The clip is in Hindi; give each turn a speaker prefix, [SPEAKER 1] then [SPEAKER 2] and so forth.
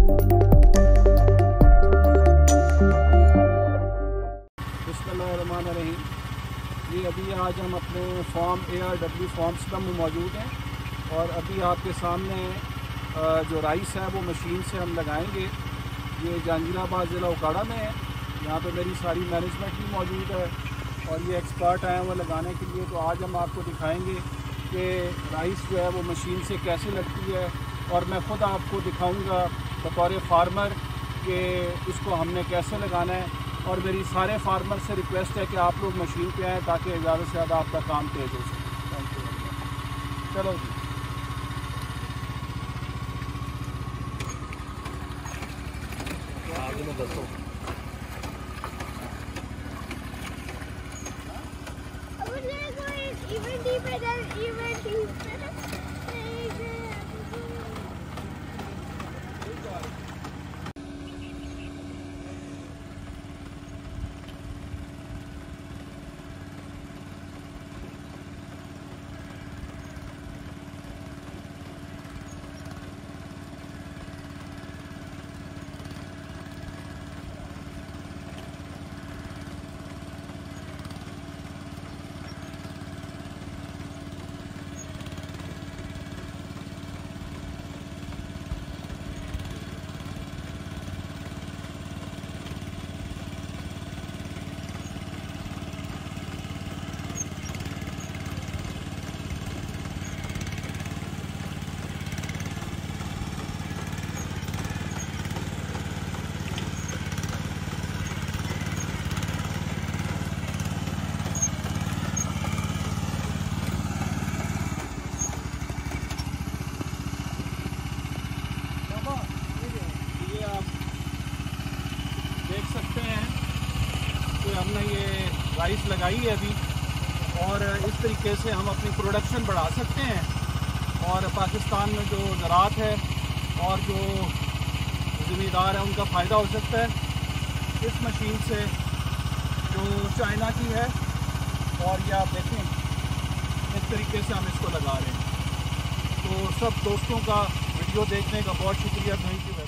[SPEAKER 1] बिस्मिल्लाहिर्रहमानिर्रहीम। ये अभी आज हम अपने फार्म ARW फार्म्स में मौजूद हैं और अभी आपके सामने जो राइस है वो मशीन से हम लगाएंगे। ये जहांगीराबाद ज़िला उकाड़ा में है। यहाँ पे मेरी सारी मैनेजमेंट भी मौजूद है और ये एक्सपर्ट आए हैं वो लगाने के लिए। तो आज हम आपको दिखाएंगे कि राइस जो है वो मशीन से कैसे लगती है और मैं ख़ुद आपको दिखाऊंगा बतौर फार्मर कि इसको हमने कैसे लगाना है। और मेरी सारे फार्मर से रिक्वेस्ट है कि आप लोग मशीन पे आएँ ताकि ज़्यादा से ज़्यादा आपका काम तेज़ हो सके। Thank you. चलो जी। आगे में दसो देख सकते हैं कि हमने ये राइस लगाई है अभी और इस तरीके से हम अपनी प्रोडक्शन बढ़ा सकते हैं और पाकिस्तान में जो ज़राअत है और जो ज़मींदार है उनका फ़ायदा हो सकता है इस मशीन से जो चाइना की है। और ये आप देखें इस तरीके से हम इसको लगा रहे हैं। तो सब दोस्तों का वीडियो देखने का बहुत शुक्रिया। Thank you.